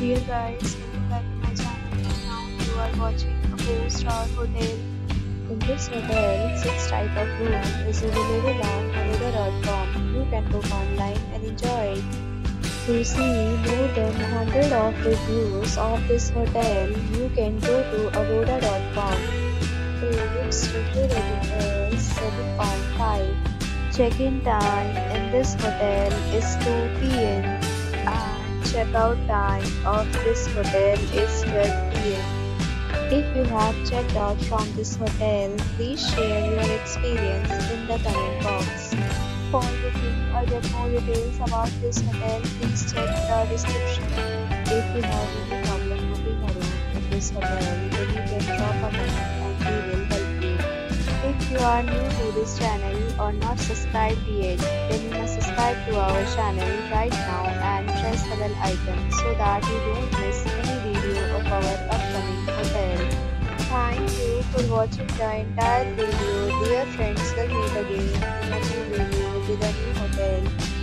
Dear guys, welcome back to my channel. Now you are watching a 4-star hotel. In this hotel, 6 type of room is available on agoda.com. You can book online and enjoy it. To see more than 100 of reviews of this hotel, you can go to agoda.com. Its review rating is 7.5. Check-in time in this hotel is 2 p.m. and check-out time of this hotel is 12 p.m. If you have checked out from this hotel, please share your experience in the comment box. For booking or get more details about this hotel, please check the description. If you have any problem booking a room in this hotel, then you can drop a comment and we will help you. If you are new to this channel or not subscribed yet, then you must subscribe to our channel right now and press the bell icon so that you don't miss any video of our upcoming hotel. Thank you for watching the entire video. Dear friends, we'll meet again in a new video with a new hotel.